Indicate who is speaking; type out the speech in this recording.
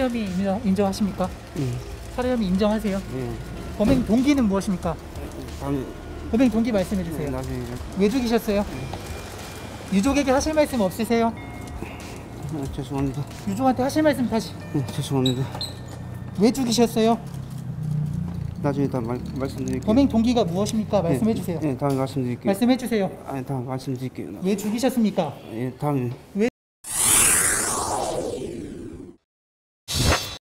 Speaker 1: 살해혐의 인정하십니까?
Speaker 2: 예.
Speaker 1: 살해혐의 인정하세요?
Speaker 2: 예.
Speaker 1: 범행 동기는 무엇입니까?
Speaker 2: 다음에
Speaker 1: 범행 동기 말씀해 주세요.
Speaker 2: 나중에
Speaker 1: 왜 죽이셨어요? 유족에게 하실 말씀 없으세요?
Speaker 2: 죄송합니다.
Speaker 1: 유족한테 하실 말씀 다시.
Speaker 2: 죄송합니다.
Speaker 1: 왜 죽이셨어요?
Speaker 2: 나중에 다 말씀드릴게요.
Speaker 1: 범행 동기가 무엇입니까? 말씀해 주세요.
Speaker 2: 예, 다음에 말씀드릴게요.
Speaker 1: 말씀해 주세요.
Speaker 2: 아니, 다음에 말씀드릴게요.
Speaker 1: 왜 죽이셨습니까?
Speaker 2: 예, 다음에
Speaker 1: 왜